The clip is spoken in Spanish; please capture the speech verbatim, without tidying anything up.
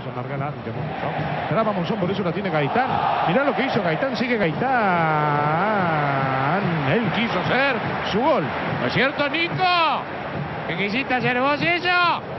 quiso marcar el árbitro, Monzón. Traba Monzón, por eso la tiene Gaitán. Mirá lo que hizo Gaitán, sigue Gaitán. Él quiso hacer su gol. ¿No es cierto, Nico? ¿Qué quisiste hacer vos eso?